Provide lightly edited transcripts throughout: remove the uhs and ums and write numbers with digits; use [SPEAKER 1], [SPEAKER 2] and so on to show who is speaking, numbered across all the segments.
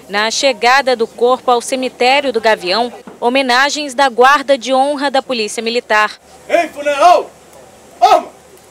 [SPEAKER 1] Na chegada do corpo ao cemitério do Gavião, homenagens da Guarda de Honra da Polícia Militar.
[SPEAKER 2] Ei, funeral! Arma!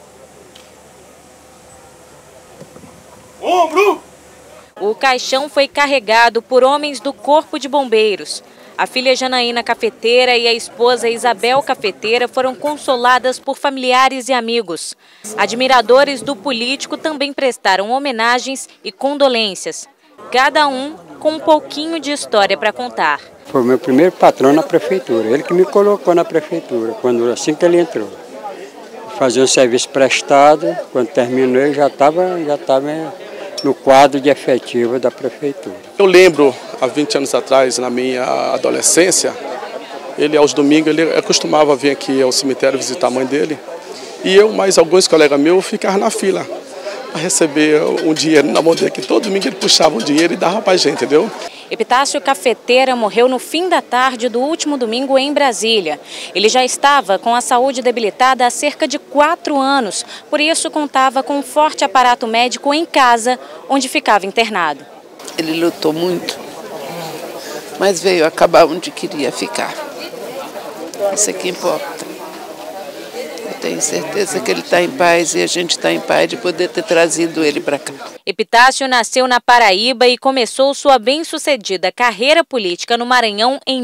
[SPEAKER 2] Ombro!
[SPEAKER 1] O caixão foi carregado por homens do Corpo de Bombeiros. A filha Janaína Cafeteira e a esposa Isabel Cafeteira foram consoladas por familiares e amigos. Admiradores do político também prestaram homenagens e condolências, cada um com um pouquinho de história para contar.
[SPEAKER 3] Foi o meu primeiro patrão na prefeitura, ele que me colocou na prefeitura, assim que ele entrou. Fazia um serviço prestado, quando terminou eu já estava no quadro de efetivo da prefeitura.
[SPEAKER 4] Eu lembro, há 20 anos atrás, na minha adolescência, ele aos domingos ele costumava vir aqui ao cemitério visitar a mãe dele. E eu, mais alguns colegas meus, ficavam na fila para receber um dinheiro na mão dele, que todo domingo ele puxava um dinheiro e dava para a gente, entendeu?
[SPEAKER 1] Epitácio Cafeteira morreu no fim da tarde do último domingo em Brasília. Ele já estava com a saúde debilitada há cerca de 4 anos, por isso contava com um forte aparato médico em casa, onde ficava internado.
[SPEAKER 5] Ele lutou muito, mas veio acabar onde queria ficar. Isso é que importa. Eu tenho certeza que ele está em paz e a gente está em paz de poder ter trazido ele para cá.
[SPEAKER 1] Epitácio nasceu na Paraíba e começou sua bem-sucedida carreira política no Maranhão em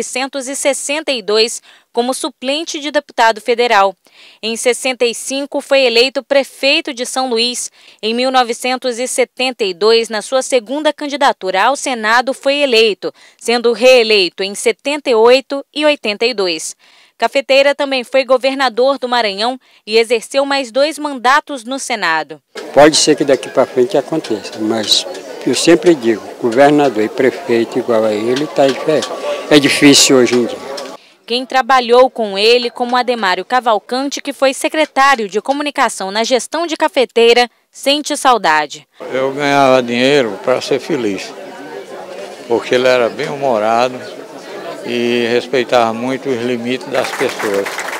[SPEAKER 1] 1962 como suplente de deputado federal. Em 65 foi eleito prefeito de São Luís. Em 1972, na sua segunda candidatura ao Senado, foi eleito, sendo reeleito em 78 e 82. Cafeteira também foi governador do Maranhão e exerceu mais 2 mandatos no Senado.
[SPEAKER 3] Pode ser que daqui para frente aconteça, mas eu sempre digo, governador e prefeito igual a ele tá diferente. É difícil hoje em dia.
[SPEAKER 1] Quem trabalhou com ele, como Ademário Cavalcante, que foi secretário de comunicação na gestão de Cafeteira, sente saudade.
[SPEAKER 6] Eu ganhava dinheiro para ser feliz, porque ele era bem humorado e respeitava muito os limites das pessoas.